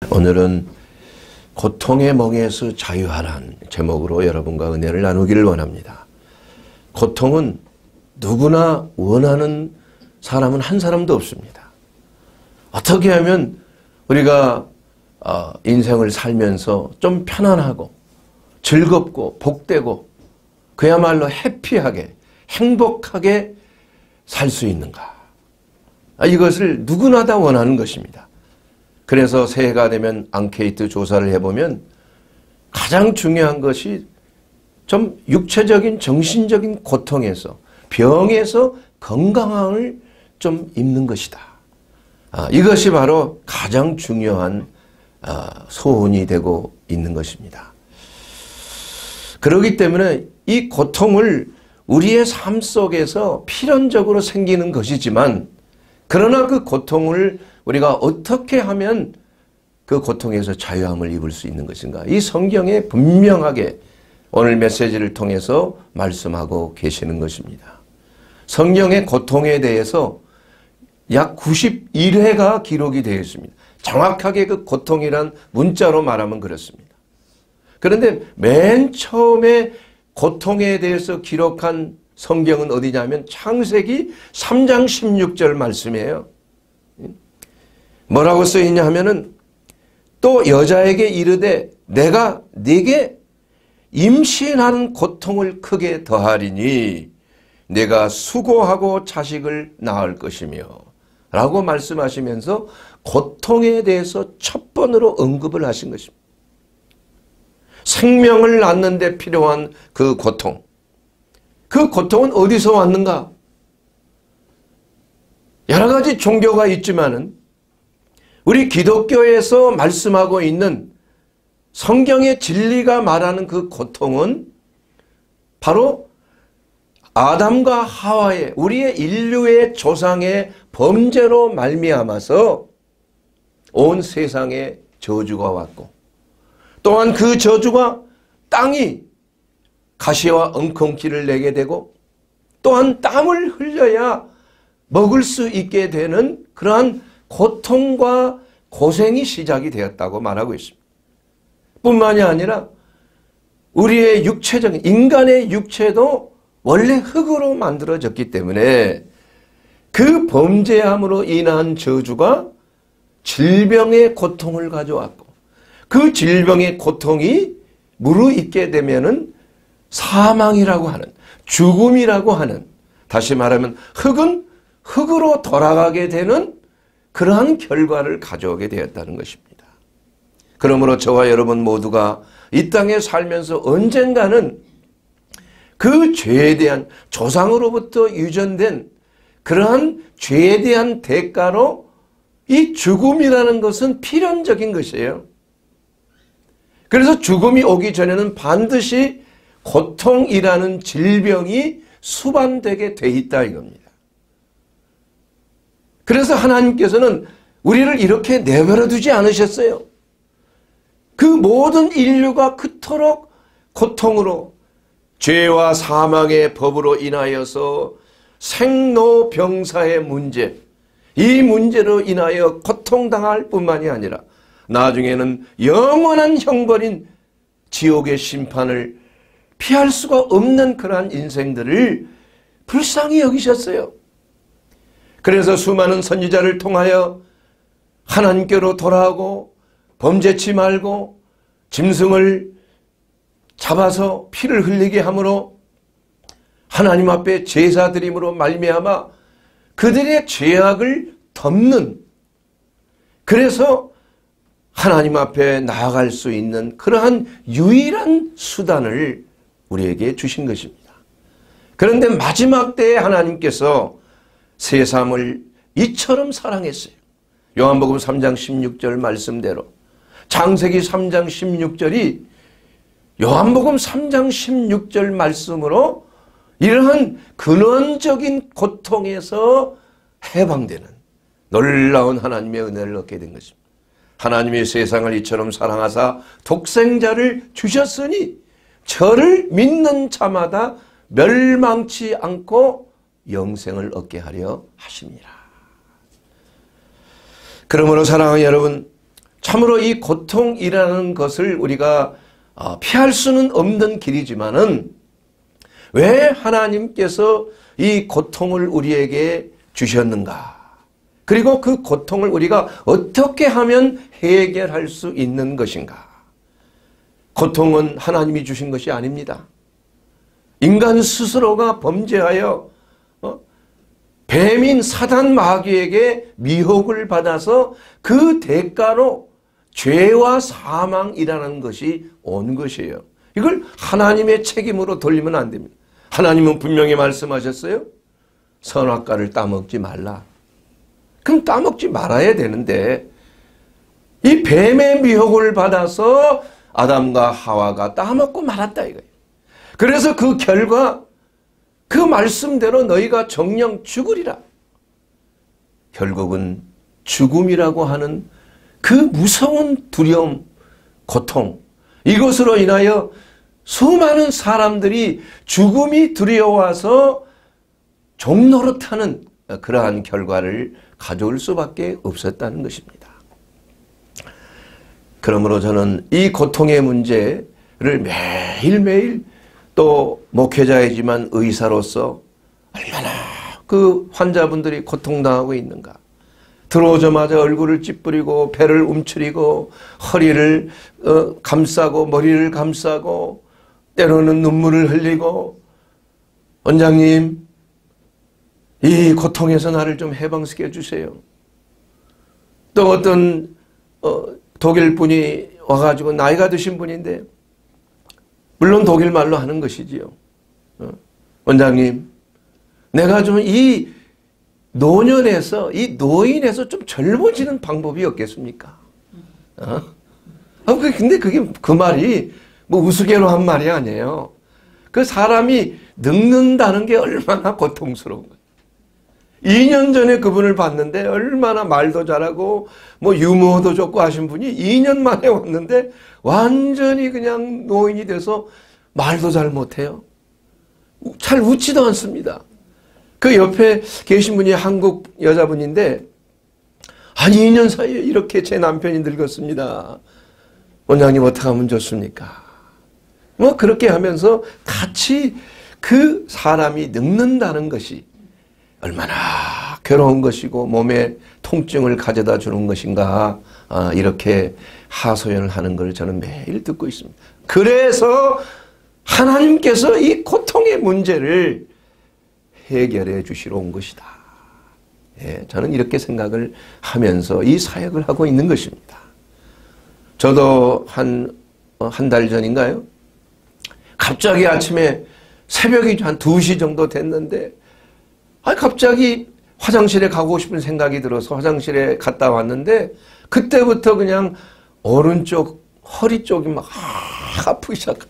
오늘은 고통의 멍에서 자유하라는 제목으로 여러분과 은혜를 나누기를 원합니다. 고통은 누구나 원하는 사람은 한 사람도 없습니다. 어떻게 하면 우리가 인생을 살면서 좀 편안하고 즐겁고 복되고 그야말로 해피하게 행복하게 살 수 있는가? 이것을 누구나 다 원하는 것입니다. 그래서 새해가 되면 앙케이트 조사를 해보면 가장 중요한 것이 좀 육체적인 정신적인 고통에서 병에서 건강함을 좀 입는 것이다. 이것이 바로 가장 중요한 소원이 되고 있는 것입니다. 그렇기 때문에 이 고통을 우리의 삶 속에서 필연적으로 생기는 것이지만 그러나 그 고통을 우리가 어떻게 하면 그 고통에서 자유함을 입을 수 있는 것인가? 이 성경에 분명하게 오늘 메시지를 통해서 말씀하고 계시는 것입니다. 성경의 고통에 대해서 약 91회가 기록이 되어 있습니다. 정확하게 그 고통이란 문자로 말하면 그렇습니다. 그런데 맨 처음에 고통에 대해서 기록한 성경은 어디냐면 창세기 3장 16절 말씀이에요. 뭐라고 써있냐 하면은 또 여자에게 이르되 내가 네게 임신하는 고통을 크게 더하리니 내가 수고하고 자식을 낳을 것이며 라고 말씀하시면서 고통에 대해서 첫 번으로 언급을 하신 것입니다. 생명을 낳는 데 필요한 그 고통. 그 고통은 어디서 왔는가? 여러 가지 종교가 있지만은 우리 기독교에서 말씀하고 있는 성경의 진리가 말하는 그 고통은 바로 아담과 하와의 우리의 인류의 조상의 범죄로 말미암아서 온 세상에 저주가 왔고 또한 그 저주가 땅이 가시와 엉겅퀴를 내게 되고 또한 땀을 흘려야 먹을 수 있게 되는 그러한 고통과 고생이 시작이 되었다고 말하고 있습니다. 뿐만이 아니라 우리의 육체적인 인간의 육체도 원래 흙으로 만들어졌기 때문에 그 범죄함으로 인한 저주가 질병의 고통을 가져왔고 그 질병의 고통이 무르익게 되면은 사망이라고 하는 죽음이라고 하는 다시 말하면 흙은 흙으로 돌아가게 되는 그러한 결과를 가져오게 되었다는 것입니다. 그러므로 저와 여러분 모두가 이 땅에 살면서 언젠가는 그 죄에 대한 조상으로부터 유전된 그러한 죄에 대한 대가로 이 죽음이라는 것은 필연적인 것이에요. 그래서 죽음이 오기 전에는 반드시 고통이라는 질병이 수반되게 돼 있다 이겁니다. 그래서 하나님께서는 우리를 이렇게 내버려 두지 않으셨어요. 그 모든 인류가 그토록 고통으로 죄와 사망의 법으로 인하여서 생로병사의 문제, 이 문제로 인하여 고통당할 뿐만이 아니라 나중에는 영원한 형벌인 지옥의 심판을 피할 수가 없는 그러한 인생들을 불쌍히 여기셨어요. 그래서 수많은 선지자를 통하여 하나님께로 돌아오고 범죄치 말고 짐승을 잡아서 피를 흘리게 함으로 하나님 앞에 제사 드림으로 말미암아 그들의 죄악을 덮는 그래서 하나님 앞에 나아갈 수 있는 그러한 유일한 수단을 우리에게 주신 것입니다. 그런데 마지막 때에 하나님께서 세상을 이처럼 사랑했어요. 요한복음 3장 16절 말씀대로 창세기 3장 16절이 요한복음 3장 16절 말씀으로 이러한 근원적인 고통에서 해방되는 놀라운 하나님의 은혜를 얻게 된 것입니다. 하나님이 세상을 이처럼 사랑하사 독생자를 주셨으니 저를 믿는 자마다 멸망치 않고 영생을 얻게 하려 하심이라. 그러므로 사랑하는 여러분, 참으로 이 고통이라는 것을 우리가 피할 수는 없는 길이지만은 왜 하나님께서 이 고통을 우리에게 주셨는가? 그리고 그 고통을 우리가 어떻게 하면 해결할 수 있는 것인가? 고통은 하나님이 주신 것이 아닙니다. 인간 스스로가 범죄하여 뱀인 사단 마귀에게 미혹을 받아서 그 대가로 죄와 사망이라는 것이 온 것이에요. 이걸 하나님의 책임으로 돌리면 안 됩니다. 하나님은 분명히 말씀하셨어요. 선악과를 따먹지 말라. 그럼 따먹지 말아야 되는데 이 뱀의 미혹을 받아서 아담과 하와가 따먹고 말았다 이거예요. 그래서 그 결과 그 말씀대로 너희가 정녕 죽으리라. 결국은 죽음이라고 하는 그 무서운 두려움, 고통, 이것으로 인하여 수많은 사람들이 죽음이 두려워서 종노릇하는 그러한 결과를 가져올 수밖에 없었다는 것입니다. 그러므로 저는 이 고통의 문제를 매일매일 또 목회자이지만 의사로서 얼마나 그 환자분들이 고통당하고 있는가. 들어오자마자 얼굴을 찌푸리고 배를 움츠리고 허리를 감싸고 머리를 감싸고 때로는 눈물을 흘리고 원장님 이 고통에서 나를 좀 해방시켜 주세요. 또 어떤 독일 분이 와가지고 나이가 드신 분인데 물론 독일 말로 하는 것이지요. 원장님 내가 좀 이 노년에서 이 노인에서 좀 젊어지는 방법이 없겠습니까? 근데 그게 그 말이 뭐 우스개로 한 말이 아니에요. 그 사람이 늙는다는 게 얼마나 고통스러운 거예요. 2년 전에 그분을 봤는데 얼마나 말도 잘하고 뭐 유머도 좋고 하신 분이 2년 만에 왔는데 완전히 그냥 노인이 돼서 말도 잘 못해요. 잘 웃지도 않습니다. 그 옆에 계신 분이 한국 여자분인데 한 2년 사이에 이렇게 제 남편이 늙었습니다. 원장님 어떻게 하면 좋습니까? 뭐 그렇게 하면서 같이 그 사람이 늙는다는 것이 얼마나 괴로운 것이고 몸에 통증을 가져다 주는 것인가 이렇게 하소연을 하는 걸 저는 매일 듣고 있습니다. 그래서 하나님께서 이 고통의 문제를 해결해 주시러 온 것이다. 예, 저는 이렇게 생각을 하면서 이 사역을 하고 있는 것입니다. 저도 한 달 전인가요? 갑자기 아침에 새벽이 한 2시 정도 됐는데 갑자기 화장실에 가고 싶은 생각이 들어서 화장실에 갔다 왔는데 그때부터 그냥 오른쪽 허리 쪽이 막 아프기 시작합니다.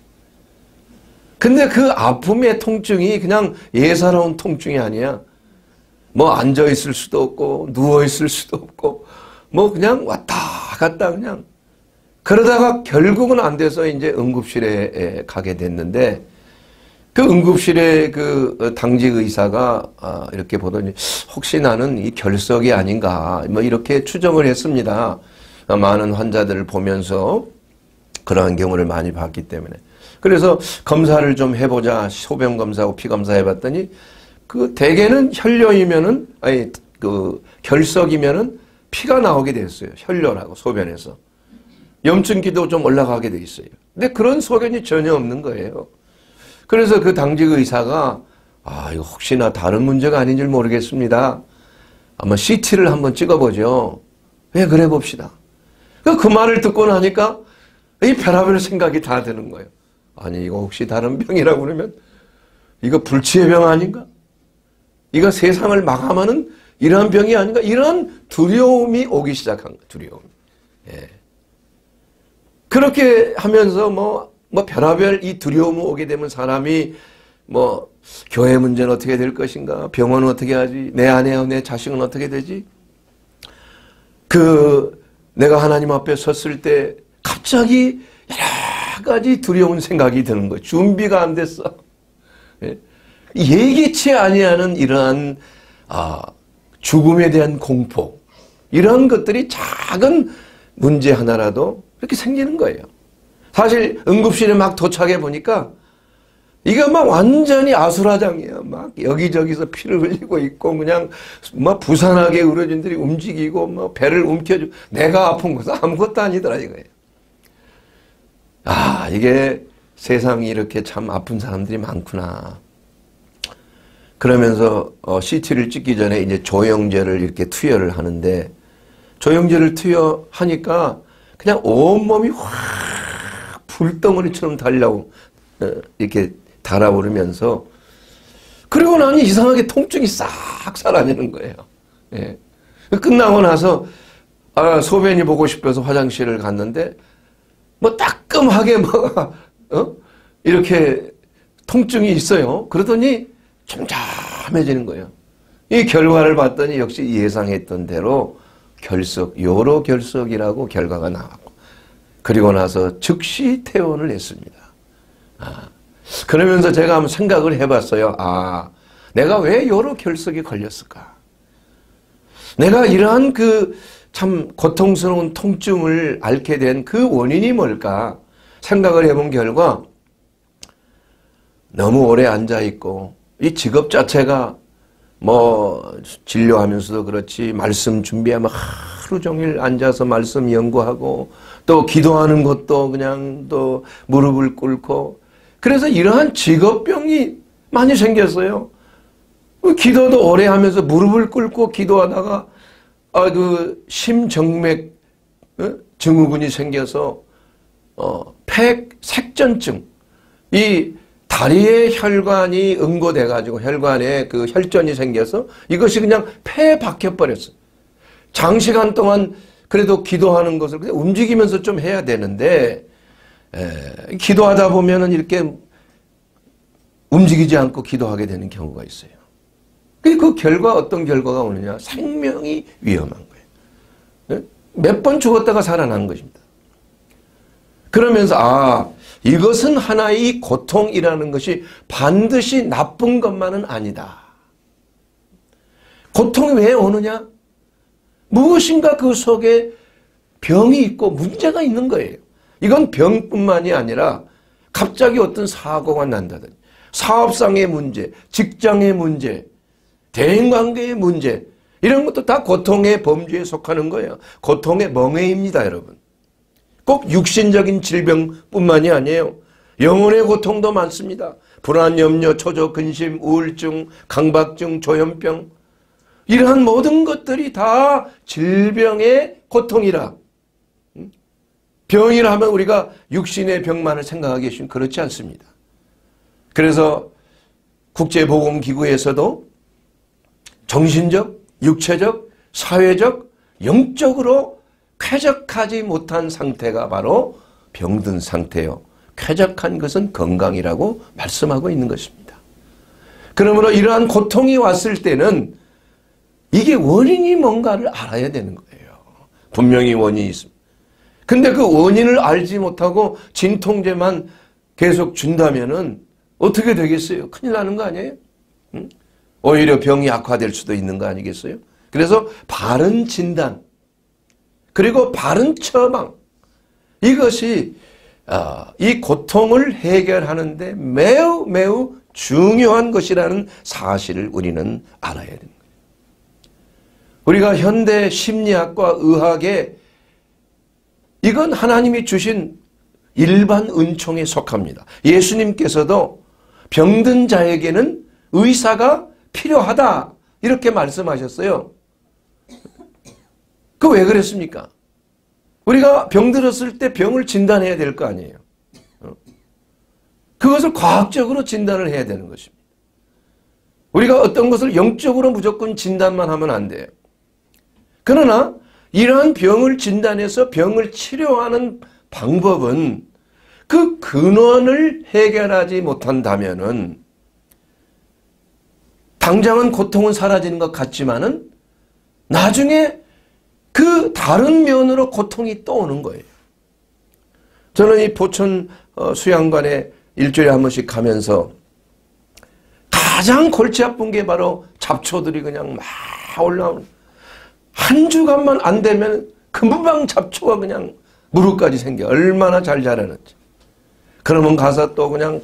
근데 그 아픔의 통증이 그냥 예사로운 통증이 아니야. 뭐 앉아있을 수도 없고 누워있을 수도 없고 뭐 그냥 왔다 갔다 그냥 그러다가 결국은 안 돼서 이제 응급실에 가게 됐는데 그 응급실에 그 당직 의사가 이렇게 보더니 혹시 나는 이 결석이 아닌가 뭐 이렇게 추정을 했습니다. 많은 환자들을 보면서 그러한 경우를 많이 봤기 때문에. 그래서 검사를 좀 해보자 소변 검사하고 피 검사 해봤더니 그 대개는 혈뇨이면은 아니 그 결석이면은 피가 나오게 됐어요. 혈뇨라고 소변에서 염증기도 좀 올라가게 돼 있어요. 근데 그런 소견이 전혀 없는 거예요. 그래서 그 당직 의사가 이거 혹시나 다른 문제가 아닌 줄 모르겠습니다. 한번 CT를 한번 찍어보죠. 왜 그래 봅시다. 그 말을 듣고 나니까 이 별의별 생각이 다 드는 거예요. 아니 이거 혹시 다른 병이라고 그러면 이거 불치의 병 아닌가? 이거 세상을 마감하는 이러한 병이 아닌가? 이런 두려움이 오기 시작한 거예요. 두려움. 예. 그렇게 하면서 뭐 별의별 이 두려움이 오게 되면 사람이 뭐 교회 문제는 어떻게 될 것인가? 병원은 어떻게 하지? 내 아내와 내 자식은 어떻게 되지? 내가 하나님 앞에 섰을 때 갑자기 여러 가지 두려운 생각이 드는 거예요. 준비가 안 됐어. 예? 예기치 아니하는 이러한 죽음에 대한 공포 이런 것들이 작은 문제 하나라도 이렇게 생기는 거예요. 사실 응급실에 막 도착해 보니까 이거 막 완전히 아수라장이야. 막 여기저기서 피를 흘리고 있고 그냥 막 부산하게 의료진들이 움직이고 뭐 배를 움켜주고 내가 아픈 것은 아무것도 아니더라 이거예요. 아, 이게 세상이 이렇게 참 아픈 사람들이 많구나. 그러면서 CT를 찍기 전에 이제 조영제를 이렇게 투여를 하는데 조영제를 투여하니까 그냥 온몸이 확 불덩어리처럼 달라고 이렇게 달아오르면서 그리고 나니 이상하게 통증이 싹 사라지는 거예요. 예. 끝나고 나서 소변이 보고 싶어서 화장실을 갔는데 뭐 따끔하게 이렇게 통증이 있어요. 그러더니 잠잠해지는 거예요. 이 결과를 봤더니 역시 예상했던 대로 요로 결석이라고 결과가 나왔고 그리고 나서 즉시 퇴원을 했습니다. 그러면서 제가 한번 생각을 해봤어요. 내가 왜 요로 결석에 걸렸을까? 내가 이러한 참 고통스러운 통증을 앓게 된 그 원인이 뭘까? 생각을 해본 결과 너무 오래 앉아있고 이 직업 자체가 뭐 진료하면서도 그렇지 말씀 준비하면 하루 종일 앉아서 말씀 연구하고 또 기도하는 것도 그냥 또 무릎을 꿇고 그래서 이러한 직업병이 많이 생겼어요. 기도도 오래 하면서 무릎을 꿇고 기도하다가 심정맥 증후군이 생겨서 폐색전증 이 다리의 혈관이 응고돼 가지고 혈관에 그 혈전이 생겨서 이것이 그냥 폐에 박혀버렸어요. 장시간 동안 그래도 기도하는 것을 그냥 움직이면서 좀 해야 되는데 기도하다 보면은 이렇게 움직이지 않고 기도하게 되는 경우가 있어요. 그 결과 어떤 결과가 오느냐? 생명이 위험한 거예요. 몇 번 죽었다가 살아난 것입니다. 그러면서 이것은 하나의 고통이라는 것이 반드시 나쁜 것만은 아니다. 고통이 왜 오느냐? 무엇인가 그 속에 병이 있고 문제가 있는 거예요. 이건 병뿐만이 아니라 갑자기 어떤 사고가 난다든지 사업상의 문제, 직장의 문제, 대인관계의 문제 이런 것도 다 고통의 범주에 속하는 거예요. 고통의 멍에입니다, 여러분. 꼭 육신적인 질병뿐만이 아니에요. 영혼의 고통도 많습니다. 불안, 염려, 초조, 근심, 우울증, 강박증, 조현병 이러한 모든 것들이 다 질병의 고통이라. 병이라 하면 우리가 육신의 병만을 생각하기 쉬운 그렇지 않습니다. 그래서 국제보건기구에서도 정신적, 육체적, 사회적, 영적으로 쾌적하지 못한 상태가 바로 병든 상태요. 쾌적한 것은 건강이라고 말씀하고 있는 것입니다. 그러므로 이러한 고통이 왔을 때는 이게 원인이 뭔가를 알아야 되는 거예요. 분명히 원인이 있습니다. 근데 그 원인을 알지 못하고 진통제만 계속 준다면은 어떻게 되겠어요? 큰일 나는 거 아니에요? 오히려 병이 악화될 수도 있는 거 아니겠어요? 그래서 바른 진단 그리고 바른 처방 이것이 이 고통을 해결하는 데 매우 매우 중요한 것이라는 사실을 우리는 알아야 됩니다. 우리가 현대 심리학과 의학에 이건 하나님이 주신 일반 은총에 속합니다. 예수님께서도 병든 자에게는 의사가 필요하다 이렇게 말씀하셨어요. 그 왜 그랬습니까? 우리가 병들었을 때 병을 진단해야 될 거 아니에요. 그것을 과학적으로 진단을 해야 되는 것입니다. 우리가 어떤 것을 영적으로 무조건 진단만 하면 안 돼요. 그러나 이러한 병을 진단해서 병을 치료하는 방법은 그 근원을 해결하지 못한다면은 당장은 고통은 사라지는 것 같지만은 나중에 그 다른 면으로 고통이 또 오는 거예요. 저는 이 포천 수양관에 일주일에 한 번씩 가면서 가장 골치 아픈 게 바로 잡초들이 그냥 막 올라오는 한 주간만 안 되면 금방 잡초가 그냥 무릎까지 생겨. 얼마나 잘 자라는지. 그러면 가서 또 그냥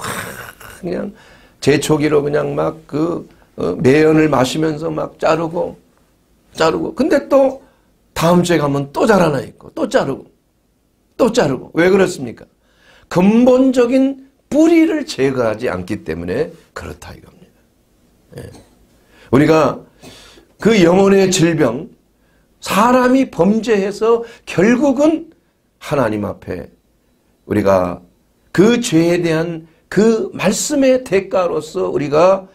제초기로 그냥 막 매연을 마시면서 막 자르고. 근데 또 다음 주에 가면 또 자라나 있고, 또 자르고. 왜 그렇습니까? 근본적인 뿌리를 제거하지 않기 때문에 그렇다 이겁니다. 예. 우리가 그 영혼의 질병, 사람이 범죄해서 결국은 하나님 앞에 우리가 그 죄에 대한 그 말씀의 대가로서 우리가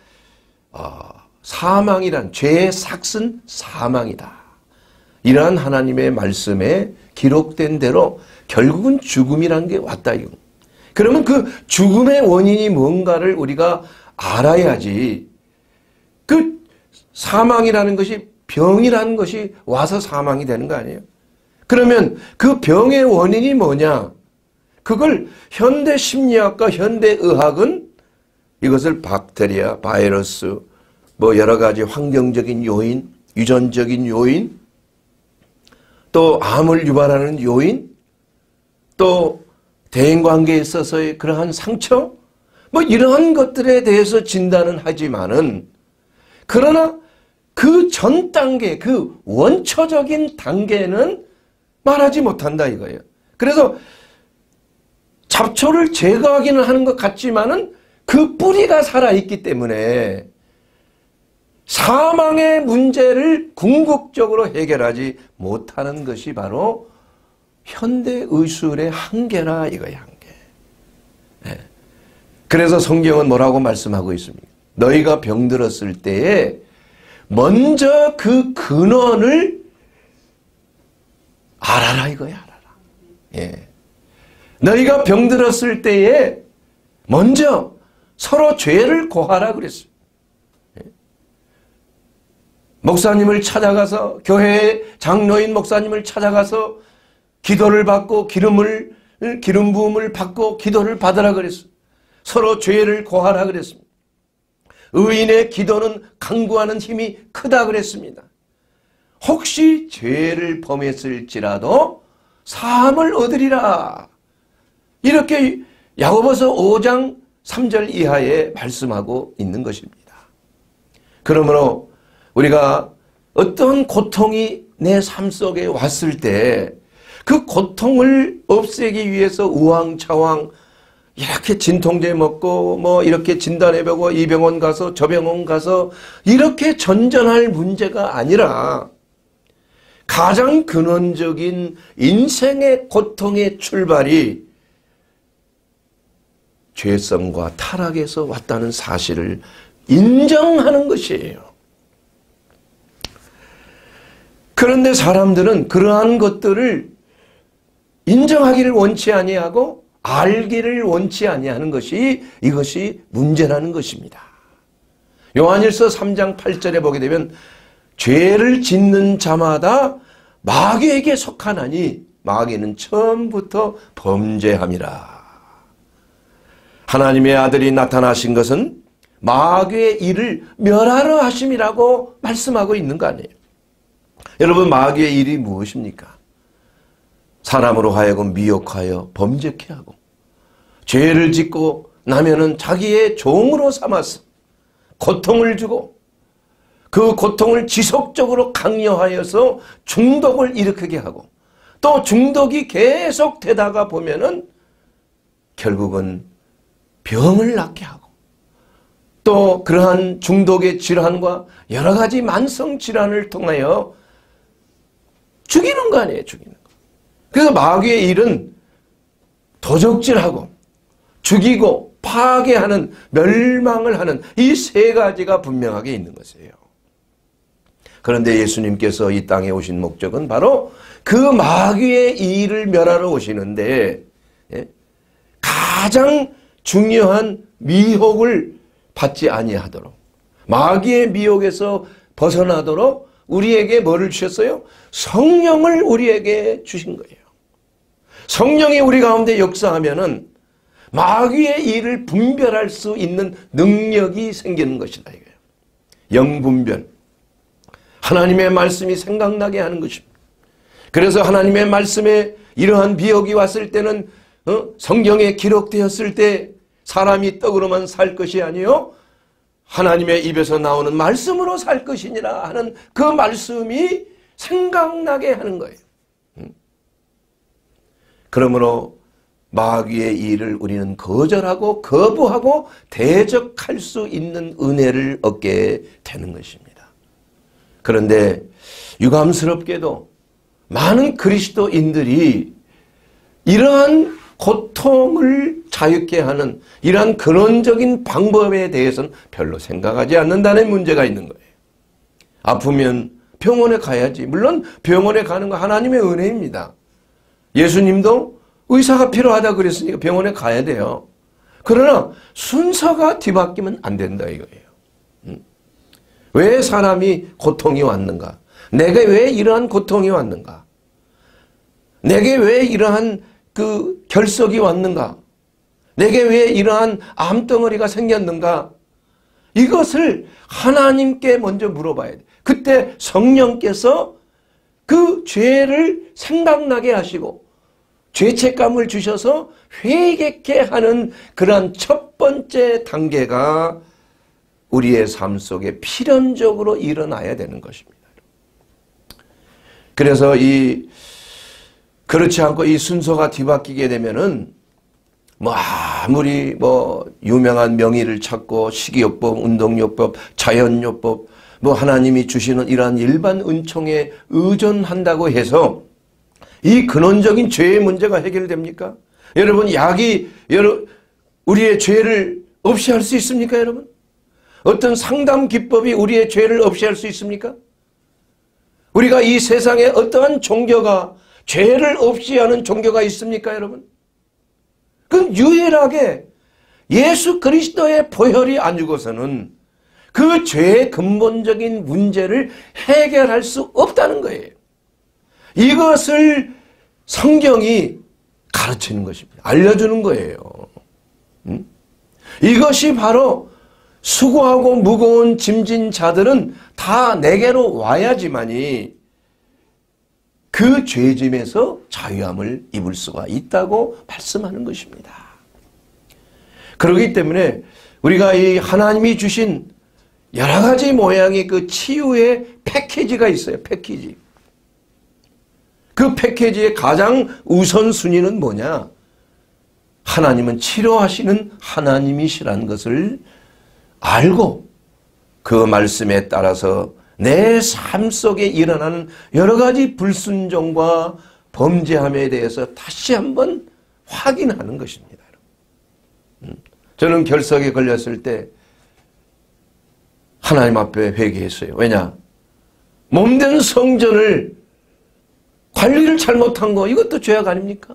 사망이란 죄의 삭은 사망이다. 이러한 하나님의 말씀에 기록된 대로 결국은 죽음이란 게 왔다. 그러면 그 죽음의 원인이 뭔가를 우리가 알아야지. 그 사망이라는 것이 병이라는 것이 와서 사망이 되는 거 아니에요? 그러면 그 병의 원인이 뭐냐? 그걸 현대 심리학과 현대 의학은 이것을 박테리아, 바이러스, 뭐 여러 가지 환경적인 요인, 유전적인 요인, 또 암을 유발하는 요인, 또 대인관계에 있어서의 그러한 상처, 뭐 이러한 것들에 대해서 진단은 하지만은, 그러나 그 전 단계, 그 원초적인 단계는 말하지 못한다 이거예요. 그래서 잡초를 제거하기는 하는 것 같지만은 그 뿌리가 살아있기 때문에 사망의 문제를 궁극적으로 해결하지 못하는 것이 바로 현대의술의 한계라 이거야, 한계. 네. 그래서 성경은 뭐라고 말씀하고 있습니까? 너희가 병들었을 때에 먼저 그 근원을 알아라 이거야, 알아라. 예. 너희가 병들었을 때에 먼저 서로 죄를 고하라 그랬어요. 목사님을 찾아가서, 교회의 장로인 목사님을 찾아가서 기도를 받고 기름 부음을 받고 기도를 받으라 그랬어요. 서로 죄를 고하라 그랬습니다. 의인의 기도는 강구하는 힘이 크다 그랬습니다. 혹시 죄를 범했을지라도 사함을 얻으리라. 이렇게 야고보서 5장 3절 이하에 말씀하고 있는 것입니다. 그러므로 우리가 어떤 고통이 내 삶 속에 왔을 때 그 고통을 없애기 위해서 우왕좌왕 이렇게 진통제 먹고 뭐 이렇게 진단해보고 이 병원 가서 저 병원 가서 이렇게 전전할 문제가 아니라 가장 근원적인 인생의 고통의 출발이 죄성과 타락에서 왔다는 사실을 인정하는 것이에요. 그런데 사람들은 그러한 것들을 인정하기를 원치 아니하고 알기를 원치 아니하는 것이 이것이 문제라는 것입니다. 요한일서 3장 8절에 보게 되면 죄를 짓는 자마다 마귀에게 속하나니 마귀는 처음부터 범죄함이라. 하나님의 아들이 나타나신 것은 마귀의 일을 멸하러 하심이라고 말씀하고 있는 거 아니에요. 여러분, 마귀의 일이 무엇입니까? 사람으로 하여금 미혹하여 범죄케 하고 죄를 짓고 나면은 자기의 종으로 삼아서 고통을 주고 그 고통을 지속적으로 강요하여서 중독을 일으키게 하고 또 중독이 계속 되다가 보면은 결국은 병을 낳게 하고 또 그러한 중독의 질환과 여러 가지 만성 질환을 통하여 죽이는 거 아니에요, 죽이는 거. 그래서 마귀의 일은 도적질하고 죽이고 파괴하는, 멸망을 하는 이 세 가지가 분명하게 있는 것이에요. 그런데 예수님께서 이 땅에 오신 목적은 바로 그 마귀의 일을 멸하러 오시는데 가장 중요한 미혹을 받지 아니하도록, 마귀의 미혹에서 벗어나도록 우리에게 뭐를 주셨어요? 성령을 우리에게 주신 거예요. 성령이 우리 가운데 역사하면은 마귀의 일을 분별할 수 있는 능력이 생기는 것이다 이거예요. 영분별. 하나님의 말씀이 생각나게 하는 것입니다. 그래서 하나님의 말씀에 이러한 비역이 왔을 때는 성경에 기록되었을 때 사람이 떡으로만 살 것이 아니요 하나님의 입에서 나오는 말씀으로 살 것이니라 하는 그 말씀이 생각나게 하는 거예요. 그러므로 마귀의 일을 우리는 거절하고 거부하고 대적할 수 있는 은혜를 얻게 되는 것입니다. 그런데 유감스럽게도 많은 그리스도인들이 이러한 고통을 자유케 하는 이러한 근원적인 방법에 대해서는 별로 생각하지 않는다는 문제가 있는 거예요. 아프면 병원에 가야지. 물론 병원에 가는 거 하나님의 은혜입니다. 예수님도 의사가 필요하다 그랬으니까 병원에 가야 돼요. 그러나 순서가 뒤바뀌면 안 된다 이거예요. 왜 사람이 고통이 왔는가? 내게 왜 이러한 고통이 왔는가? 내게 왜 이러한 그 결석이 왔는가? 내게 왜 이러한 암덩어리가 생겼는가? 이것을 하나님께 먼저 물어봐야 돼. 그때 성령께서 그 죄를 생각나게 하시고 죄책감을 주셔서 회개케 하는 그러한 첫 번째 단계가 우리의 삶 속에 필연적으로 일어나야 되는 것입니다. 그래서 그렇지 않고 이 순서가 뒤바뀌게 되면은 아무리 유명한 명의를 찾고 식이요법, 운동요법, 자연요법 하나님이 주시는 이러한 일반 은총에 의존한다고 해서 이 근원적인 죄의 문제가 해결됩니까? 여러분 약이 우리의 죄를 없이 할 수 있습니까 여러분? 어떤 상담 기법이 우리의 죄를 없이 할 수 있습니까? 우리가 이 세상에 어떠한 종교가 죄를 없이 하는 종교가 있습니까 여러분? 그 유일하게 예수 그리스도의 보혈이 안 죽어서는 그 죄의 근본적인 문제를 해결할 수 없다는 거예요. 이것을 성경이 가르치는 것입니다. 알려주는 거예요. 이것이 바로 수고하고 무거운 짐진 자들은 다 내게로 와야지만이 그 죄짐에서 자유함을 입을 수가 있다고 말씀하는 것입니다. 그렇기 때문에 우리가 이 하나님이 주신 여러 가지 모양의 그 치유의 패키지가 있어요. 패키지. 그 패키지의 가장 우선순위는 뭐냐? 하나님은 치료하시는 하나님이시라는 것을 알고 그 말씀에 따라서 내 삶 속에 일어나는 여러 가지 불순종과 범죄함에 대해서 다시 한번 확인하는 것입니다. 저는 결석에 걸렸을 때 하나님 앞에 회개했어요. 왜냐? 몸된 성전을 관리를 잘못한 거 이것도 죄악 아닙니까?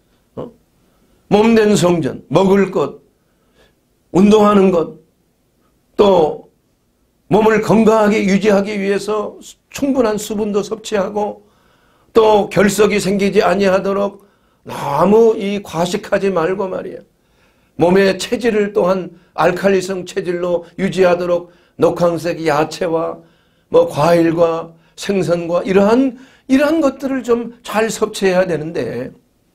몸된 성전, 먹을 것, 운동하는 것, 또 몸을 건강하게 유지하기 위해서 충분한 수분도 섭취하고 또 결석이 생기지 아니하도록 너무 과식하지 말고 말이야. 몸의 체질을 또한 알칼리성 체질로 유지하도록 녹황색 야채와 과일과 생선과 이러한 것들을 좀 잘 섭취해야 되는데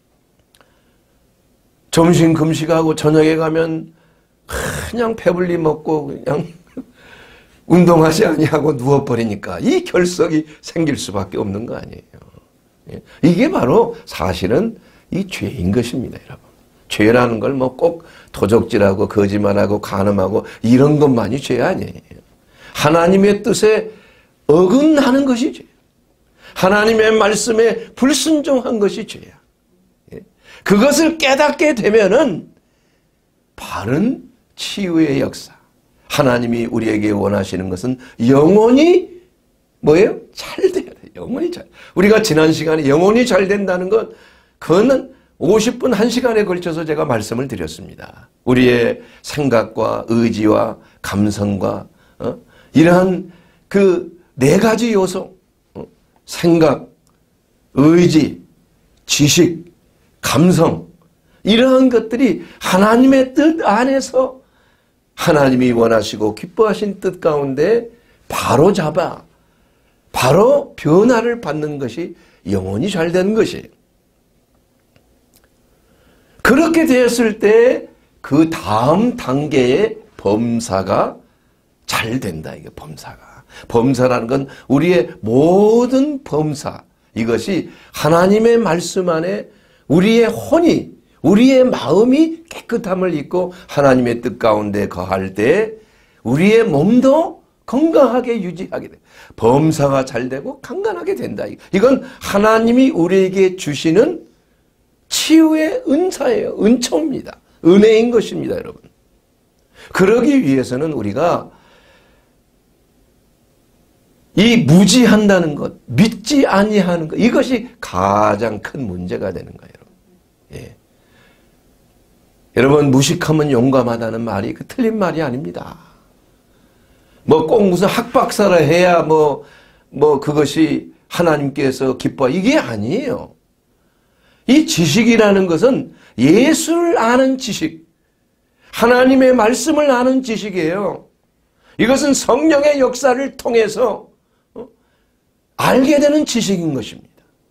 점심 금식하고 저녁에 가면 그냥 배불리 먹고 그냥 운동하지 아니하고 누워버리니까 이 결석이 생길 수밖에 없는 거 아니에요. 이게 바로 사실은 이 죄인 것입니다, 여러분. 죄라는 걸 꼭 도적질하고 거짓말하고 간음하고 이런 것만이 죄 아니에요. 하나님의 뜻에 어긋나는 것이 죄예요. 하나님의 말씀에 불순종한 것이 죄야. 그것을 깨닫게 되면은 바른 치유의 역사. 하나님이 우리에게 원하시는 것은 영혼이 뭐예요? 잘 돼야 돼. 영혼이 잘. 우리가 지난 시간에 영혼이 잘 된다는 것, 그거는 50분 1시간에 걸쳐서 제가 말씀을 드렸습니다. 우리의 생각과 의지와 감성과 이러한 그 네 가지 요소, 생각, 의지, 지식, 감성, 이러한 것들이 하나님의 뜻 안에서 하나님이 원하시고 기뻐하신 뜻 가운데 바로 잡아 바로 변화를 받는 것이 영혼이 잘 되는 것이에요. 그렇게 되었을 때 그 다음 단계의 범사가 잘 된다. 이게 범사가. 범사라는 건 우리의 모든 범사, 이것이 하나님의 말씀 안에 우리의 혼이, 우리의 마음이 깨끗함을 입고 하나님의 뜻 가운데 거할 때 우리의 몸도 건강하게 유지하게 돼. 범사가 잘 되고 강건하게 된다. 이건 하나님이 우리에게 주시는 치유의 은사예요. 은총입니다. 은혜인 것입니다, 여러분. 그러기 위해서는 우리가 이 무지한다는 것, 믿지 아니하는 것, 이것이 가장 큰 문제가 되는 거예요. 예. 여러분, 무식하면 용감하다는 말이 그 틀린 말이 아닙니다. 뭐 꼭 무슨 학박사를 해야 뭐 그것이 하나님께서 기뻐, 이게 아니에요. 이 지식이라는 것은 예수를 아는 지식, 하나님의 말씀을 아는 지식이에요. 이것은 성령의 역사를 통해서 알게 되는 지식인 것입니다.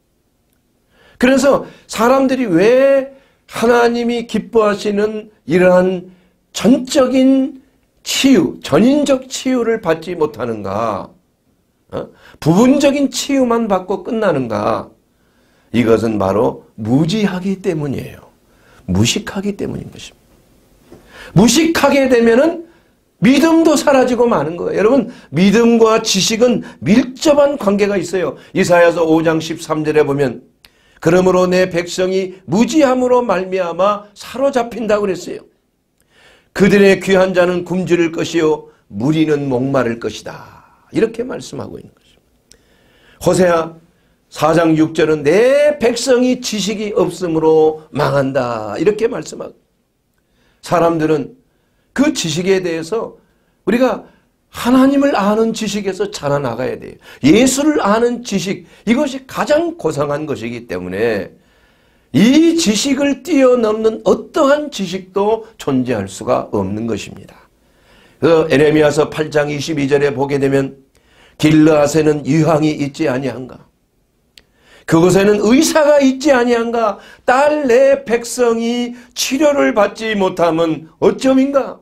그래서 사람들이 왜 하나님이 기뻐하시는 이러한 전적인 치유, 전인적 치유를 받지 못하는가? 부분적인 치유만 받고 끝나는가? 이것은 바로 무지하기 때문이에요. 무식하기 때문인 것입니다. 무식하게 되면은 믿음도 사라지고 마는 거예요. 여러분, 믿음과 지식은 밀접한 관계가 있어요. 이사야서 5장 13절에 보면 그러므로 내 백성이 무지함으로 말미암아 사로잡힌다고 그랬어요. 그들의 귀한 자는 굶주릴 것이요 무리는 목마를 것이다. 이렇게 말씀하고 있는 것입니다. 호세아 4장 6절은 내 백성이 지식이 없으므로 망한다. 이렇게 말씀하고, 사람들은 그 지식에 대해서 우리가 하나님을 아는 지식에서 자라나가야 돼요. 예수를 아는 지식, 이것이 가장 고상한 것이기 때문에 이 지식을 뛰어넘는 어떠한 지식도 존재할 수가 없는 것입니다. 그 에레미야서 8장 22절에 보게 되면 길르앗에는 유황이 있지 아니한가? 그곳에는 의사가 있지 아니한가? 딸 내 백성이 치료를 받지 못하면 어쩌민가?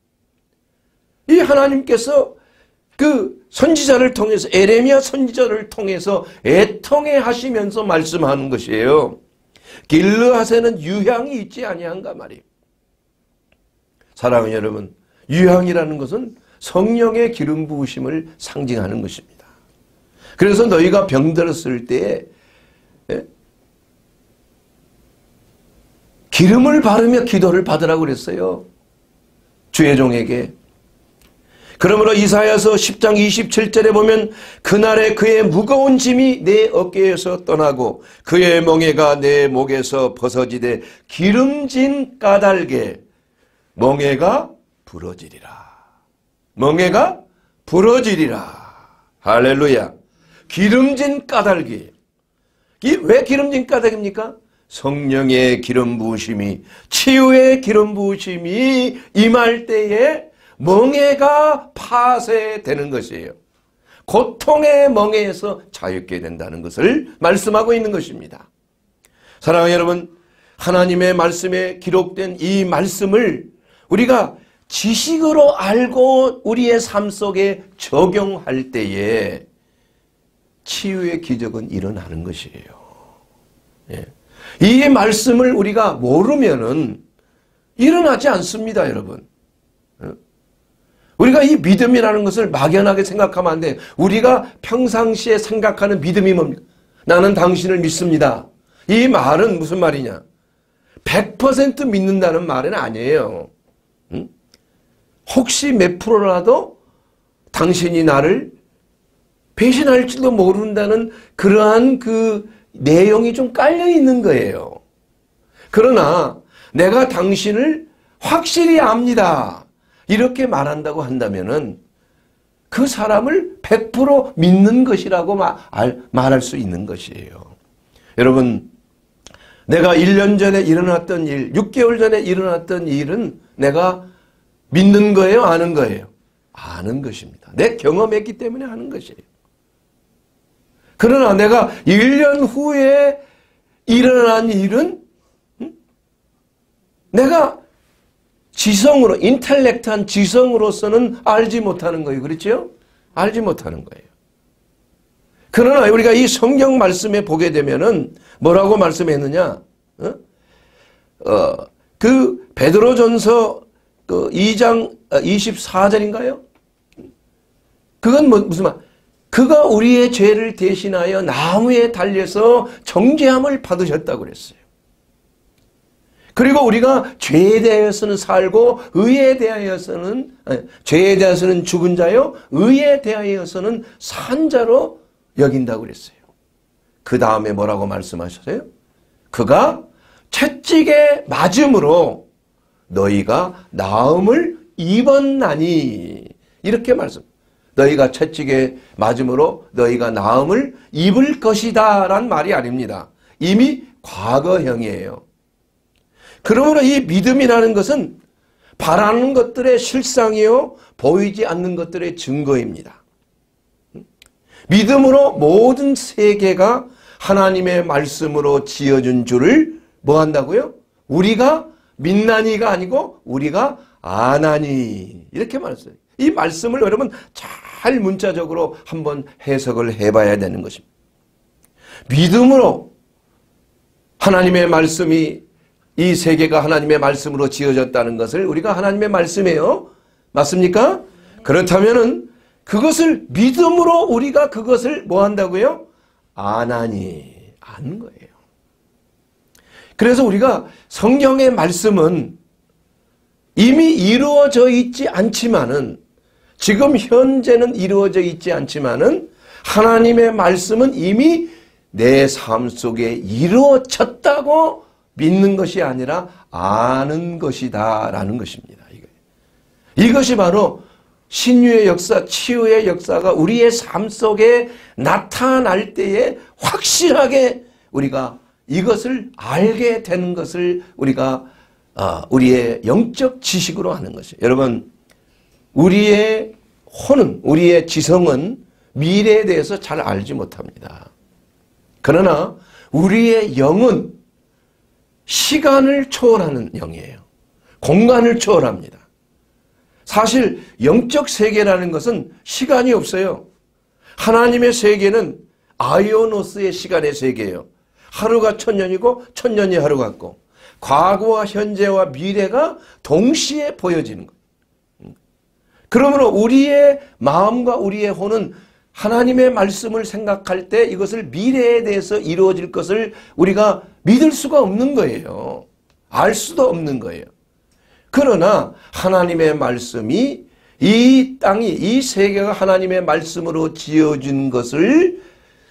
이 하나님께서 그 선지자를 통해서, 에레미야 선지자를 통해서 애통해 하시면서 말씀하는 것이에요. 길르앗에는 유향이 있지 아니한가 말이에요. 사랑하는 여러분, 유향이라는 것은 성령의 기름 부으심을 상징하는 것입니다. 그래서 너희가 병들었을 때에 기름을 바르며 기도를 받으라고 그랬어요. 주의 종에게. 그러므로 이사야서 10장 27절에 보면 그날에 그의 무거운 짐이 내 어깨에서 떠나고 그의 멍에가 내 목에서 벗어지되 기름진 까닭에 멍에가 부러지리라. 멍에가 부러지리라. 할렐루야. 기름진 까닭이. 왜 기름진 까닭입니까? 성령의 기름 부으심이, 치유의 기름 부으심이 임할 때에 멍에가 파쇄되는 것이에요. 고통의 멍에에서 자유케 된다는 것을 말씀하고 있는 것입니다. 사랑하는 여러분, 하나님의 말씀에 기록된 이 말씀을 우리가 지식으로 알고 우리의 삶 속에 적용할 때에 치유의 기적은 일어나는 것이에요. 예. 이 말씀을 우리가 모르면은 일어나지 않습니다, 여러분. 우리가 이 믿음이라는 것을 막연하게 생각하면 안 돼요. 우리가 평상시에 생각하는 믿음이 뭡니까? 나는 당신을 믿습니다. 이 말은 무슨 말이냐? 100% 믿는다는 말은 아니에요. 혹시 몇 프로라도 당신이 나를 배신할지도 모른다는 그러한 그 내용이 좀 깔려 있는 거예요. 그러나 내가 당신을 확실히 압니다. 이렇게 말한다고 한다면은 그 사람을 100% 믿는 것이라고 말할 수 있는 것이에요. 여러분, 내가 1년 전에 일어났던 일, 6개월 전에 일어났던 일은 내가 믿는 거예요? 아는 거예요? 아는 것입니다. 내 경험했기 때문에 하는 것이에요. 그러나 내가 1년 후에 일어난 일은 내가 지성으로, 인텔렉트한 지성으로서는 알지 못하는 거예요. 그렇죠? 알지 못하는 거예요. 그러나 우리가 이 성경 말씀에 보게 되면은 뭐라고 말씀했느냐? 그 베드로전서 그 2장 24절인가요? 그건 무슨 말? 그가 우리의 죄를 대신하여 나무에 달려서 정죄함을 받으셨다고 그랬어요. 그리고 우리가 죄에 대해서는 살고 의에 대하여서는 죄에 대해서는 죽은 자요 의에 대하여서는 산 자로 여긴다고 그랬어요. 그 다음에 뭐라고 말씀하셨어요? 그가 채찍에 맞음으로 너희가 나음을 입었나니 이렇게 말씀. 너희가 채찍에 맞음으로 너희가 나음을 입을 것이다 란 말이 아닙니다. 이미 과거형이에요. 그러므로 이 믿음이라는 것은 바라는 것들의 실상이요 보이지 않는 것들의 증거입니다. 믿음으로 모든 세계가 하나님의 말씀으로 지어준 줄을 뭐 한다고요? 우리가 믿나니가 아니고 우리가 아나니 이렇게 말했어요. 이 말씀을 여러분 잘 문자적으로 한번 해석을 해봐야 되는 것입니다. 믿음으로 하나님의 말씀이 이 세계가 하나님의 말씀으로 지어졌다는 것을 우리가 하나님의 말씀이에요. 맞습니까? 그렇다면은 그것을 믿음으로 우리가 그것을 뭐 한다고요? 아나니 아는 거예요. 그래서 우리가 성경의 말씀은 이미 이루어져 있지 않지만은 지금 현재는 이루어져 있지 않지만은 하나님의 말씀은 이미 내 삶 속에 이루어졌다고 믿는 것이 아니라 아는 것이다 라는 것입니다. 이것이 바로 신유의 역사, 치유의 역사가 우리의 삶 속에 나타날 때에 확실하게 우리가 이것을 알게 되는 것을 우리가 우리의 영적 지식으로 하는 것이에요. 여러분, 우리의 혼은, 우리의 지성은 미래에 대해서 잘 알지 못합니다. 그러나 우리의 영은 시간을 초월하는 영이에요. 공간을 초월합니다. 사실 영적 세계라는 것은 시간이 없어요. 하나님의 세계는 아이오노스의 시간의 세계예요. 하루가 1000년이고 1000년이 하루 같고 과거와 현재와 미래가 동시에 보여지는 거예요. 그러므로 우리의 마음과 우리의 혼은 하나님의 말씀을 생각할 때 이것을 미래에 대해서 이루어질 것을 우리가 믿을 수가 없는 거예요. 알 수도 없는 거예요. 그러나 하나님의 말씀이 이 땅이, 이 세계가 하나님의 말씀으로 지어진 것을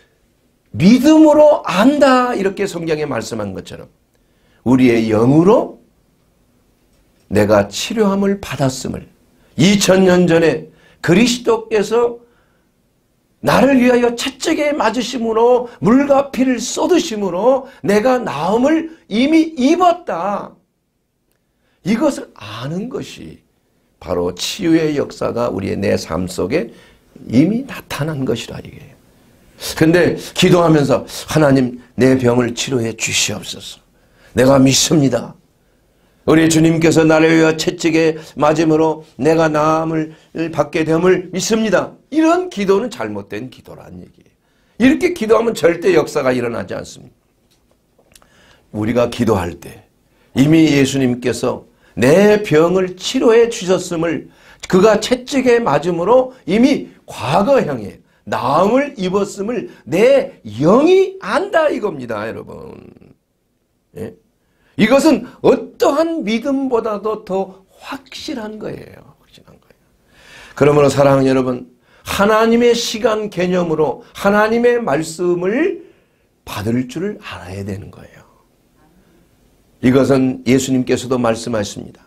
믿음으로 안다 이렇게 성경에 말씀한 것처럼 우리의 영으로 내가 치료함을 받았음을 2000년 전에 그리스도께서 나를 위하여 채찍에 맞으심으로 물과 피를 쏟으심으로 내가 나음을 이미 입었다. 이것을 아는 것이 바로 치유의 역사가 우리의 내 삶 속에 이미 나타난 것이라 이게. 근데 기도하면서 하나님 내 병을 치료해 주시옵소서. 내가 믿습니다. 우리 주님께서 나를 위하여 채찍에 맞음으로 내가 나음을 받게 됨을 믿습니다. 이런 기도는 잘못된 기도란 얘기예요. 이렇게 기도하면 절대 역사가 일어나지 않습니다. 우리가 기도할 때 이미 예수님께서 내 병을 치료해 주셨음을 그가 채찍에 맞음으로 이미 과거형에 나음을 입었음을 내 영이 안다 이겁니다, 여러분. 예? 이것은 어떠한 믿음보다도 더 확실한 거예요. 확실한 거예요. 그러므로 사랑하는 여러분, 하나님의 시간 개념으로 하나님의 말씀을 받을 줄을 알아야 되는 거예요. 이것은 예수님께서도 말씀하셨습니다.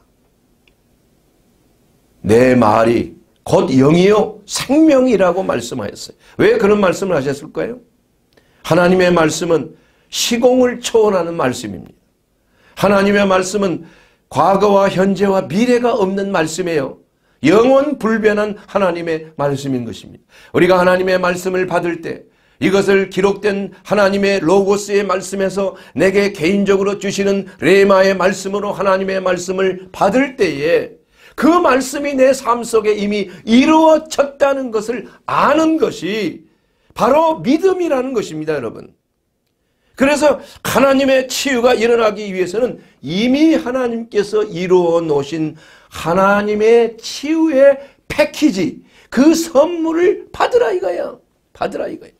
내 말이 곧 영이요 생명이라고 말씀하셨어요. 왜 그런 말씀을 하셨을까요? 하나님의 말씀은 시공을 초월하는 말씀입니다. 하나님의 말씀은 과거와 현재와 미래가 없는 말씀이에요. 영원 불변한 하나님의 말씀인 것입니다. 우리가 하나님의 말씀을 받을 때 이것을 기록된 하나님의 로고스의 말씀에서 내게 개인적으로 주시는 레마의 말씀으로 하나님의 말씀을 받을 때에 그 말씀이 내 삶 속에 이미 이루어졌다는 것을 아는 것이 바로 믿음이라는 것입니다, 여러분. 그래서 하나님의 치유가 일어나기 위해서는 이미 하나님께서 이루어 놓으신 하나님의 치유의 패키지, 그 선물을 받으라 이거야. 받으라 이거야.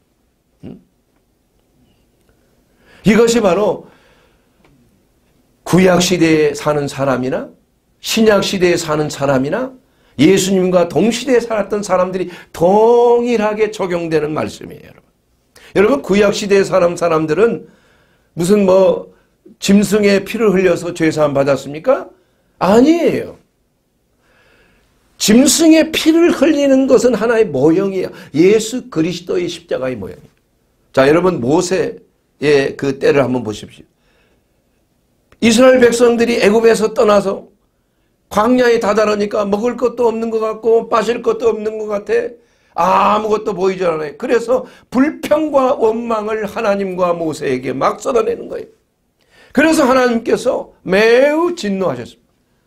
이것이 바로 구약시대에 사는 사람이나 신약시대에 사는 사람이나 예수님과 동시대에 살았던 사람들이 동일하게 적용되는 말씀이에요. 여러분 구약시대에 사는 사람들은 무슨 짐승의 피를 흘려서 죄사함 받았습니까? 아니에요. 짐승의 피를 흘리는 것은 하나의 모형이에요. 예수 그리스도의 십자가의 모형이에요. 자, 여러분 모세의 그 때를 한번 보십시오. 이스라엘 백성들이 애굽에서 떠나서 광야에 다다르니까 먹을 것도 없는 것 같고 마실 것도 없는 것 같아. 아무것도 보이지 않아요. 그래서 불평과 원망을 하나님과 모세에게 막 쏟아내는 거예요. 그래서 하나님께서 매우 진노하셨습니다.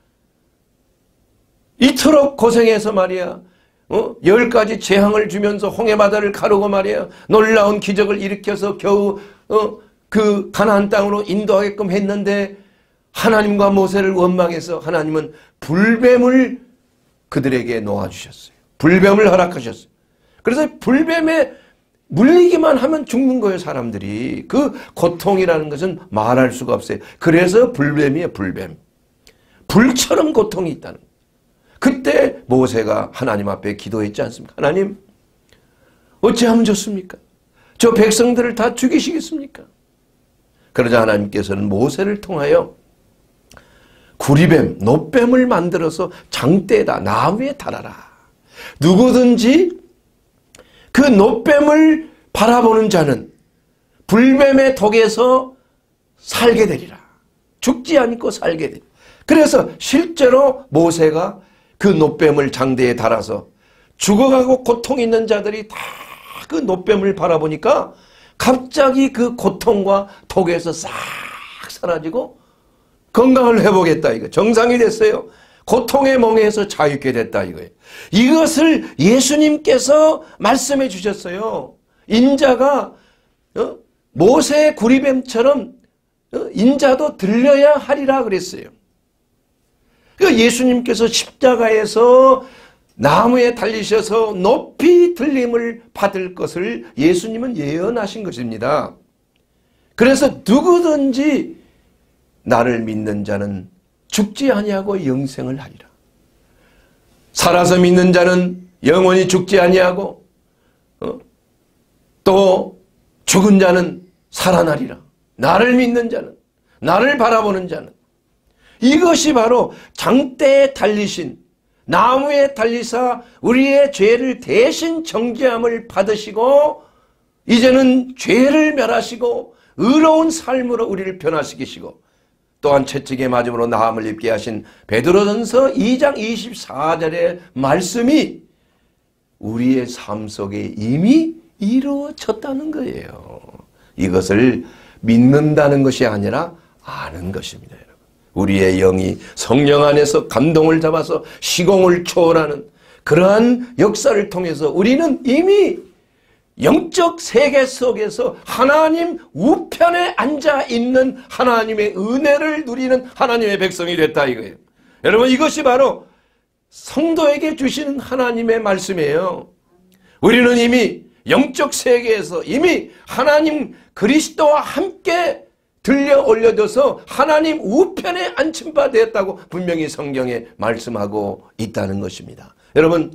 이토록 고생해서 말이야 10가지 재앙을 주면서 홍해바다를 가르고 말이야 놀라운 기적을 일으켜서 겨우 그 가나안 땅으로 인도하게끔 했는데 하나님과 모세를 원망해서 하나님은 불뱀을 그들에게 놓아주셨어요. 불뱀을 허락하셨어요. 그래서 불뱀에 물리기만 하면 죽는 거예요, 사람들이. 그 고통이라는 것은 말할 수가 없어요. 그래서 불뱀이에요, 불뱀. 불처럼 고통이 있다는 거예요. 그때 모세가 하나님 앞에 기도했지 않습니까? 하나님, 어찌하면 좋습니까? 저 백성들을 다 죽이시겠습니까? 그러자 하나님께서는 모세를 통하여 구리뱀, 놋뱀을 만들어서 장대에다 나무에 달아라. 누구든지 그 놋뱀을 바라보는 자는 불뱀의 독에서 살게 되리라. 죽지 않고 살게 되리라. 그래서 실제로 모세가 그 놋뱀을 장대에 달아서 죽어가고 고통 있는 자들이 다 그 놋뱀을 바라보니까 갑자기 그 고통과 독에서 싹 사라지고 건강을 회복했다 이거. 정상이 됐어요. 고통의 멍에서 자유케 됐다 이거예요. 이것을 예수님께서 말씀해 주셨어요. 인자가 모세의 구리뱀처럼 인자도 들려야 하리라 그랬어요. 그러니까 예수님께서 십자가에서 나무에 달리셔서 높이 들림을 받을 것을 예수님은 예언하신 것입니다. 그래서 누구든지 나를 믿는 자는 죽지 아니하고 영생을 하리라. 살아서 믿는 자는 영원히 죽지 아니하고 또 죽은 자는 살아나리라. 나를 믿는 자는, 나를 바라보는 자는. 이것이 바로 장대에 달리신, 나무에 달리사 우리의 죄를 대신 정죄함을 받으시고 이제는 죄를 멸하시고 의로운 삶으로 우리를 변화시키시고 또한 채찍에 맞음으로 나음을 입게 하신 베드로전서 2장 24절의 말씀이 우리의 삶 속에 이미 이루어졌다는 거예요. 이것을 믿는다는 것이 아니라 아는 것입니다. 여러분. 우리의 영이 성령 안에서 감동을 잡아서 시공을 초월하는 그러한 역사를 통해서 우리는 이미 영적 세계 속에서 하나님 우편에 앉아있는 하나님의 은혜를 누리는 하나님의 백성이 됐다 이거예요. 여러분 이것이 바로 성도에게 주시는 하나님의 말씀이에요. 우리는 이미 영적 세계에서 이미 하나님 그리스도와 함께 들려 올려져서 하나님 우편에 앉힌 바 되었다고 분명히 성경에 말씀하고 있다는 것입니다. 여러분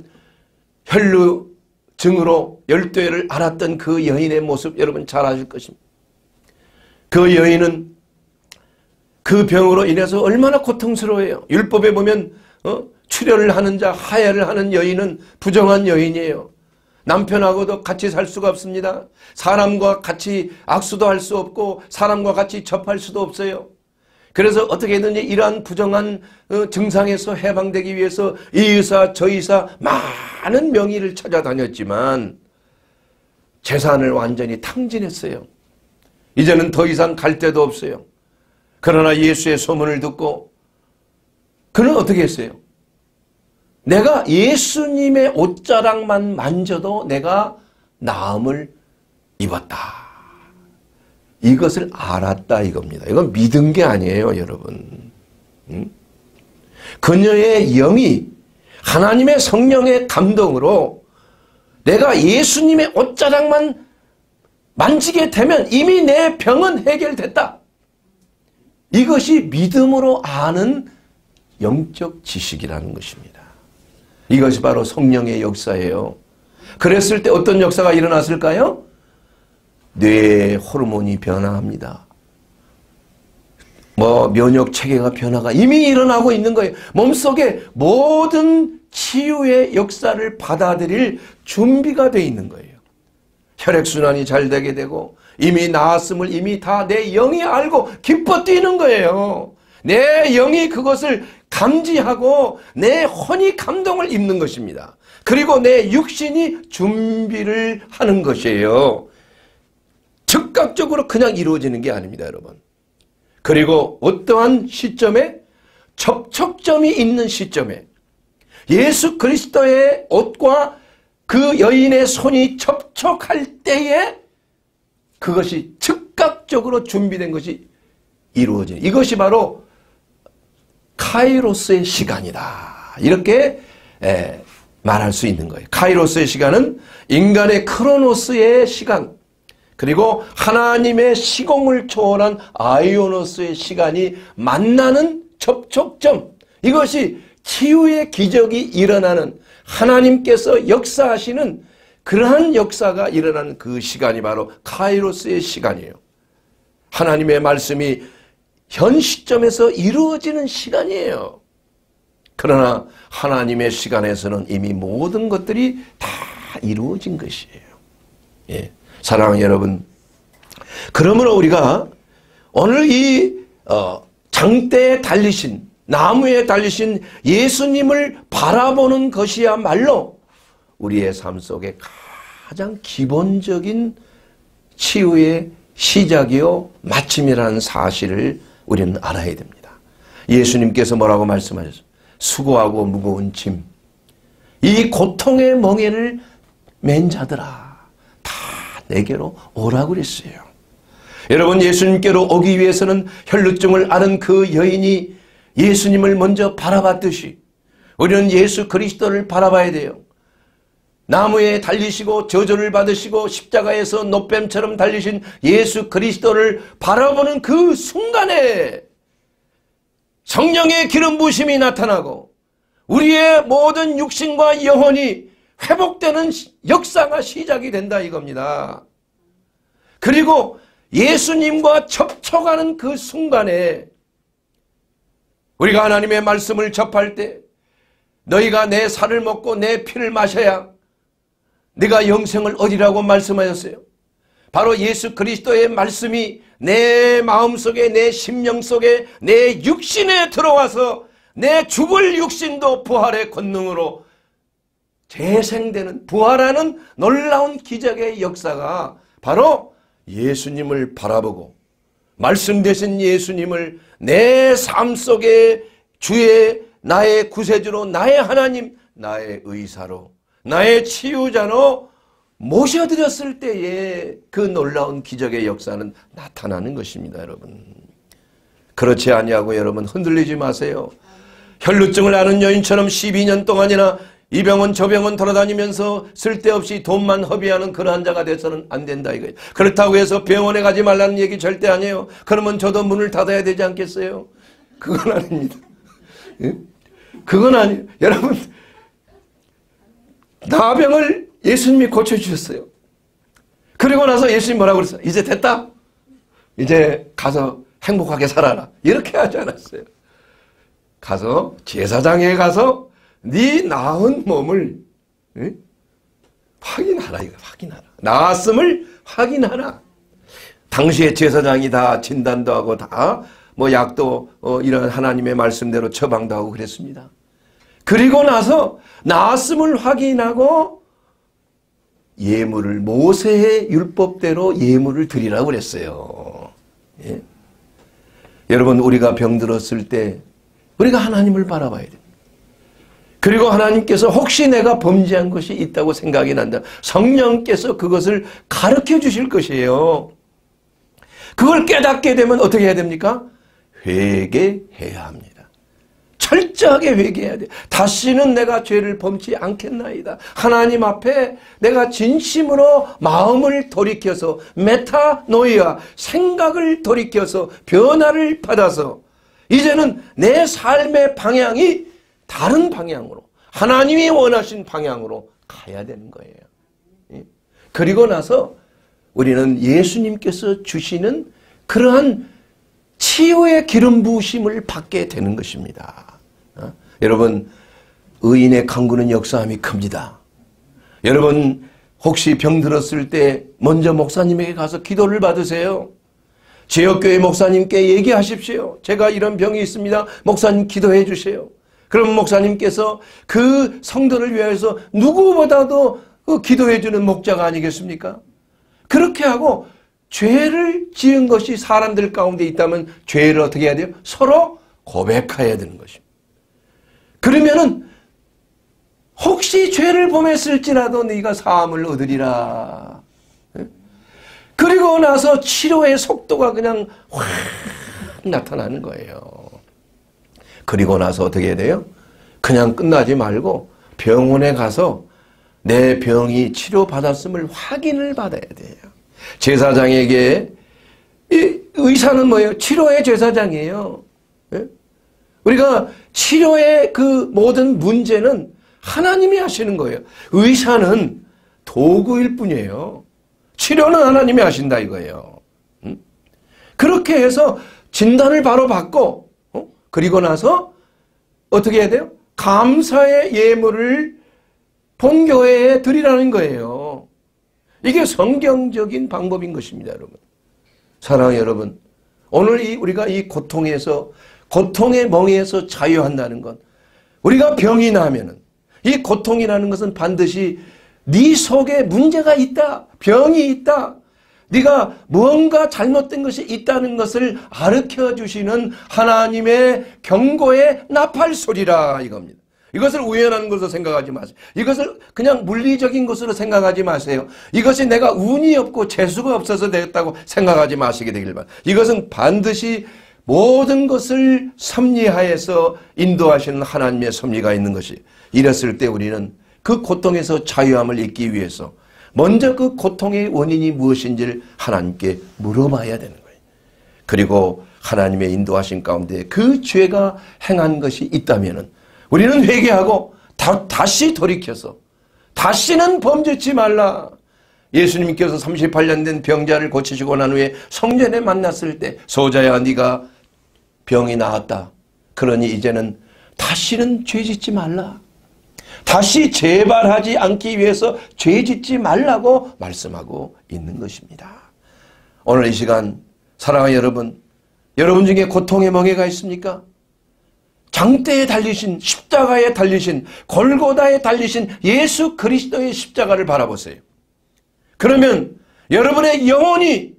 혈루증으로 열두해를 앓았던 그 여인의 모습 여러분 잘 아실 것입니다. 그 여인은 그 병으로 인해서 얼마나 고통스러워요. 율법에 보면 출혈을 하는 자, 하혈을 하는 여인은 부정한 여인이에요. 남편하고도 같이 살 수가 없습니다. 사람과 같이 악수도 할 수 없고 사람과 같이 접할 수도 없어요. 그래서 어떻게든지 이러한 부정한 증상에서 해방되기 위해서 이 의사 저 의사 많은 명의를 찾아다녔지만 재산을 완전히 탕진했어요. 이제는 더 이상 갈 데도 없어요. 그러나 예수의 소문을 듣고 그는 어떻게 했어요? 내가 예수님의 옷자락만 만져도 내가 나음을 입었다. 이것을 알았다 이겁니다. 이건 믿은 게 아니에요, 여러분. 그녀의 영이 하나님의 성령의 감동으로 내가 예수님의 옷자락만 만지게 되면 이미 내 병은 해결됐다. 이것이 믿음으로 아는 영적 지식이라는 것입니다. 이것이 바로 성령의 역사예요. 그랬을 때 어떤 역사가 일어났을까요? 뇌의 호르몬이 변화합니다. 면역 체계가 변화가 이미 일어나고 있는 거예요. 몸속에 모든 치유의 역사를 받아들일 준비가 되어 있는 거예요. 혈액순환이 잘 되게 되고 이미 나았음을 이미 다 내 영이 알고 기뻐 뛰는 거예요. 내 영이 그것을 감지하고 내 혼이 감동을 입는 것입니다. 그리고 내 육신이 준비를 하는 것이에요. 즉각적으로 그냥 이루어지는 게 아닙니다, 여러분. 그리고 어떠한 시점에 접촉점이 있는 시점에 예수 그리스도의 옷과 그 여인의 손이 접촉할 때에 그것이 즉각적으로 준비된 것이 이루어지는 이것이 바로 카이로스의 시간이다. 이렇게 말할 수 있는 거예요. 카이로스의 시간은 인간의 크로노스의 시간 그리고 하나님의 시공을 초월한 아이오노스의 시간이 만나는 접촉점 이것이 치유의 기적이 일어나는 하나님께서 역사하시는 그러한 역사가 일어나는 그 시간이 바로 카이로스의 시간이에요. 하나님의 말씀이 현 시점에서 이루어지는 시간이에요. 그러나 하나님의 시간에서는 이미 모든 것들이 다 이루어진 것이에요. 예. 사랑하는 여러분, 그러므로 우리가 오늘 이 장대에 달리신 나무에 달리신 예수님을 바라보는 것이야말로 우리의 삶 속에 가장 기본적인 치유의 시작이요 마침이라는 사실을 우리는 알아야 됩니다. 예수님께서 뭐라고 말씀하셨어요? 수고하고 무거운 짐, 이 고통의 멍에를 맨 자들아 다 내게로 오라고 그랬어요. 여러분, 예수님께로 오기 위해서는 혈루증을 앓은 그 여인이 예수님을 먼저 바라봤듯이 우리는 예수 그리스도를 바라봐야 돼요. 나무에 달리시고 저주를 받으시고 십자가에서 노뱀처럼 달리신 예수 그리스도를 바라보는 그 순간에 성령의 기름 부으심이 나타나고 우리의 모든 육신과 영혼이 회복되는 역사가 시작이 된다 이겁니다. 그리고 예수님과 접촉하는 그 순간에 우리가 하나님의 말씀을 접할 때 너희가 내 살을 먹고 내 피를 마셔야 네가 영생을 얻으리라고 말씀하셨어요. 바로 예수 그리스도의 말씀이 내 마음속에 내 심령 속에 내 육신에 들어와서 내 죽을 육신도 부활의 권능으로 재생되는 부활하는 놀라운 기적의 역사가 바로 예수님을 바라보고 말씀 되신 예수님을 내 삶 속에 주의 나의 구세주로 나의 하나님 나의 의사로 나의 치유자로 모셔드렸을 때에 그 놀라운 기적의 역사는 나타나는 것입니다. 여러분, 그렇지 아니하고 여러분 흔들리지 마세요. 혈루증을 앓은 여인처럼 12년 동안이나 이 병원 저 병원 돌아다니면서 쓸데없이 돈만 허비하는 그러한 자가 돼서는 안 된다 이거예요. 그렇다고 해서 병원에 가지 말라는 얘기 절대 아니에요. 그러면 저도 문을 닫아야 되지 않겠어요? 그건 아닙니다. 그건 아니에요. 여러분, 나병을 예수님이 고쳐주셨어요. 그리고 나서 예수님 뭐라고 그랬어요? 이제 됐다. 이제 가서 행복하게 살아라. 이렇게 하지 않았어요. 가서 제사장에 가서 네 나은 몸을 확인하라. 이거 확인하라. 나았음을 확인하라. 당시에 제사장이 다 진단도 하고 다 뭐 약도 이런 하나님의 말씀대로 처방도 하고 그랬습니다. 그리고 나서 나았음을 확인하고 예물을 모세의 율법대로 예물을 드리라고 그랬어요. 예? 여러분, 우리가 병들었을 때 우리가 하나님을 바라봐야 됩니다. 그리고 하나님께서 혹시 내가 범죄한 것이 있다고 생각이 난다, 성령께서 그것을 가르쳐 주실 것이에요. 그걸 깨닫게 되면 어떻게 해야 됩니까? 회개해야 합니다. 철저하게 회개해야 돼. 다시는 내가 죄를 범치 않겠나이다. 하나님 앞에 내가 진심으로 마음을 돌이켜서 메타노이아, 생각을 돌이켜서 변화를 받아서 이제는 내 삶의 방향이 다른 방향으로, 하나님이 원하신 방향으로 가야 되는 거예요. 그리고 나서 우리는 예수님께서 주시는 그러한 치유의 기름 부으심을 받게 되는 것입니다. 여러분, 의인의 강구는 역사함이 큽니다. 여러분, 혹시 병들었을 때 먼저 목사님에게 가서 기도를 받으세요. 지역교회 목사님께 얘기하십시오. 제가 이런 병이 있습니다. 목사님 기도해 주세요. 그럼 목사님께서 그 성도를 위해서 누구보다도 기도해 주는 목자가 아니겠습니까? 그렇게 하고 죄를 지은 것이 사람들 가운데 있다면 죄를 어떻게 해야 돼요? 서로 고백해야 되는 것입니다. 그러면은 혹시 죄를 범했을지라도 네가 사함을 얻으리라. 그리고 나서 치료의 속도가 그냥 확 나타나는 거예요. 그리고 나서 어떻게 해야 돼요? 그냥 끝나지 말고 병원에 가서 내 병이 치료받았음을 확인을 받아야 돼요. 제사장에게, 이 의사는 뭐예요? 치료의 제사장이에요. 우리가 치료의 그 모든 문제는 하나님이 하시는 거예요. 의사는 도구일 뿐이에요. 치료는 하나님이 하신다 이거예요. 그렇게 해서 진단을 바로 받고, 그리고 나서 어떻게 해야 돼요? 감사의 예물을 본교회에 드리라는 거예요. 이게 성경적인 방법인 것입니다, 여러분. 사랑하는 여러분, 오늘 우리가 이 고통에서, 고통의 멍에서 자유한다는 것, 우리가 병이 나면은 이 고통이라는 것은 반드시 네 속에 문제가 있다, 병이 있다, 네가 무언가 잘못된 것이 있다는 것을 가르쳐 주시는 하나님의 경고의 나팔소리라 이겁니다. 이것을 우연한 것으로 생각하지 마세요. 이것을 그냥 물리적인 것으로 생각하지 마세요. 이것이 내가 운이 없고 재수가 없어서 됐다고 생각하지 마시게 되길 바랍니다. 이것은 반드시 모든 것을 섭리하여서 인도하시는 하나님의 섭리가 있는 것이, 이랬을 때 우리는 그 고통에서 자유함을 잊기 위해서 먼저 그 고통의 원인이 무엇인지를 하나님께 물어봐야 되는 거예요. 그리고 하나님의 인도하신 가운데 그 죄가 행한 것이 있다면 우리는 회개하고 다시 돌이켜서 다시는 범죄치 말라. 예수님께서 38년 된 병자를 고치시고 난 후에 성전에 만났을 때, 소자야 네가 병이 나았다. 그러니 이제는 다시는 죄짓지 말라. 다시 재발하지 않기 위해서 죄짓지 말라고 말씀하고 있는 것입니다. 오늘 이 시간 사랑하는 여러분 중에 고통의 멍에가 있습니까? 장대에 달리신, 십자가에 달리신, 골고다에 달리신 예수 그리스도의 십자가를 바라보세요. 그러면 여러분의 영혼이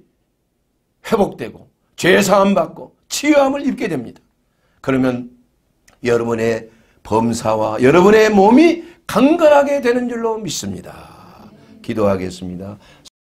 회복되고 죄사함 받고 치유함을 입게 됩니다. 그러면 여러분의 범사와 여러분의 몸이 강건하게 되는 줄로 믿습니다. 기도하겠습니다.